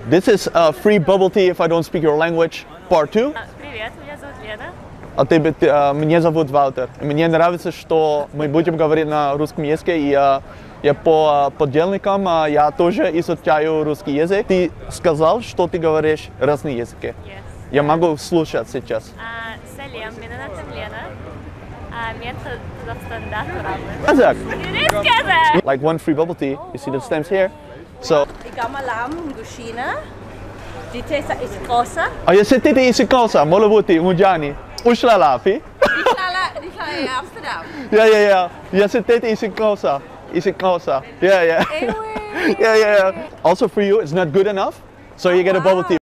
This is free bubble tea if I don't speak your language, part 2. Привет, меня зовут Лена. Меня зовут Валтер. Мне нравится, что мы будем говорить на русском языке, и я по подельникам я тоже изучаю русский язык. Ты сказал, что ты говоришь разные языки. Yes. Я могу слушать сейчас. Салем, меня зовут Лена. Мен Қазақстанда тұрамын. Казак. Казак. Like one free bubble tea. You see the stamps here? So. Ik malam Gushina. Dit is isiXhosa. Ja zit dit in isiXhosa, Molabuti, Mujani. Ushlalafi. Die sla in Amsterdam. Ja. Ja zit dit in isiXhosa. isiXhosa. Yeah. Anyway. Yeah. Also for you, it's not good enough, so you get a bubble tea.